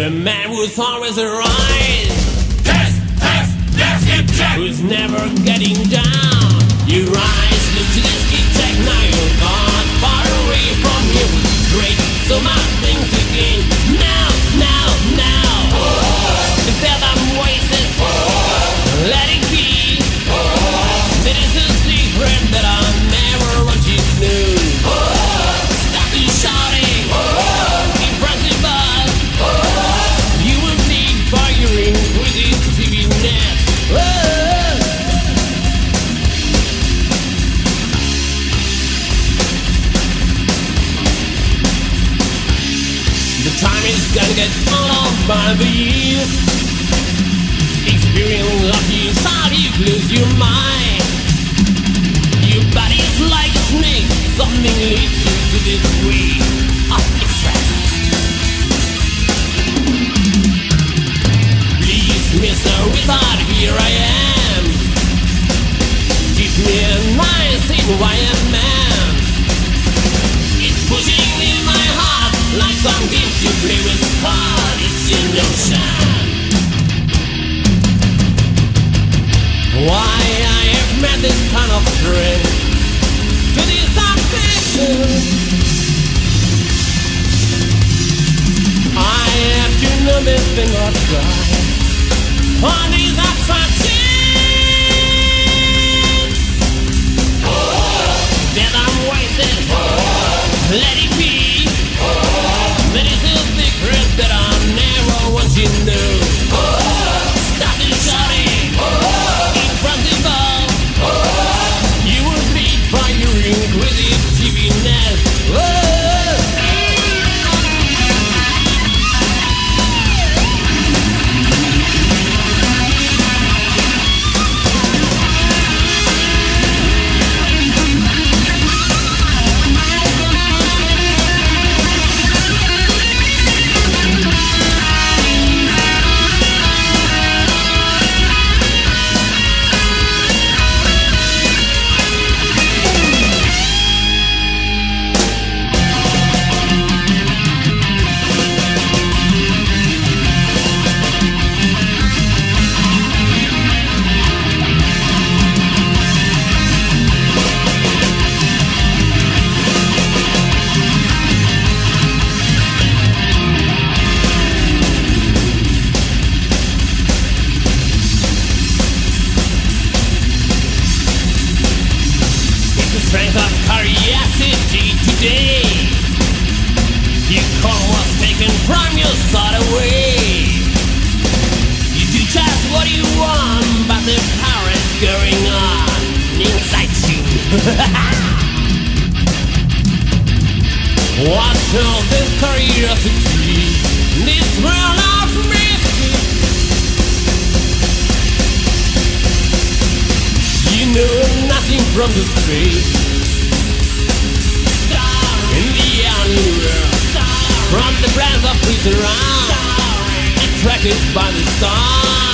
A man who's always right. Let's get checked. Who's never getting down. You rise, look to this kid tech. Now you're gone, far away from here. Great, so much things again. Now. Tell them voices. Let it be. It is a secret that I never want you to know. Stop you shouting. Impossible. You will need firing with this TV net. The time is gonna get all by the years. Experience lucky inside you lose your mind. Your body is like a snake. Something leads you to this way of distraction. Please, Mr. Wizard, here I am. Give me a nice environment. It's pushing in my heart like some games you play with heart. It's your notion. Why I have met this kind of strength to this obsession. I have to know this thing or try on these attractions. There are voices, let it be. There is a secret that I never want you to know. Stop it shouting. You will bleed firing with the TV net. Strength of curiosity today. Your call was taken from your side away. You do just what you want, but the power is going on inside you. What's all this curiosity? This world of mystery. You know nothing from the space. In the underworld, from the brands of prison around, attracted by the stars.